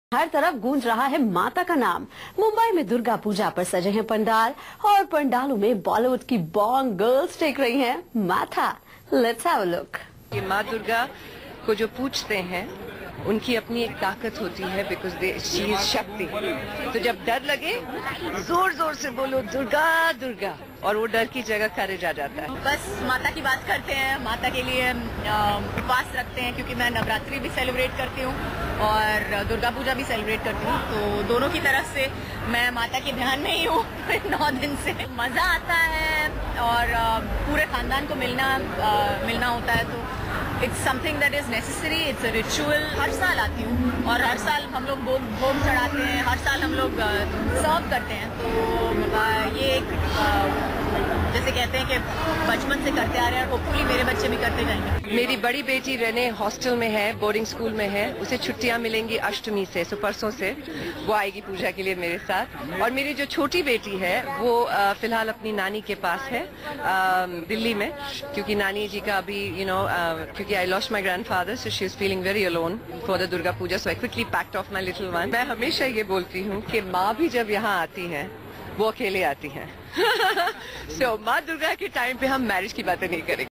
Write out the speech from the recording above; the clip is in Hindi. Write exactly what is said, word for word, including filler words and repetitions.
हर तरफ गूंज रहा है माता का नाम। मुंबई में दुर्गा पूजा पर सजे हैं पंडाल और पंडालों में बॉलीवुड की बॉन्ग गर्ल्स टेक रही हैं माथा। Let's have a look. ये माँ दुर्गा को जो पूछते हैं उनकी अपनी एक ताकत होती है, बिकॉज दे शी इज शक्ति। तो जब डर लगे जोर जोर से बोलो दुर्गा दुर्गा, और वो डर की जगह करेज आ जाता है। बस माता की बात करते हैं, माता के लिए उपवास रखते हैं, क्योंकि मैं नवरात्रि भी सेलिब्रेट करती हूँ और दुर्गा पूजा भी सेलिब्रेट करती हूँ। तो दोनों की तरफ से मैं माता के ध्यान में ही हूँ नौ दिन से। मजा आता है और पूरे खानदान को मिलना मिलना होता है, तो it's something that is necessary, it's a ritual. हर साल आती हूँ और हर साल हम लोग भोग भोग चढ़ाते हैं, हर साल हम लोग सर्व करते हैं। तो ये एक जैसे कहते हैं कि बचपन से करते आ रहे हैं और होपफुली मेरे बच्चे भी करते जाएंगे। मेरी बड़ी बेटी रेने हॉस्टल में है, बोर्डिंग स्कूल में है, उसे छुट्टियां मिलेंगी अष्टमी से, सो परसों से वो आएगी पूजा के लिए मेरे साथ। और मेरी जो छोटी बेटी है वो फिलहाल अपनी नानी के पास है दिल्ली में, क्योंकि नानी जी का अभी यू नो क्योंकि I lost my grandfather, so she is feeling very alone for the Durga Puja, so I quickly packed off my little one. मैं हमेशा ये बोलती हूँ कि माँ भी जब यहाँ आती है वो अकेले आती हैं। सो माँ दुर्गा के टाइम पे हम मैरिज की बातें नहीं करेंगे।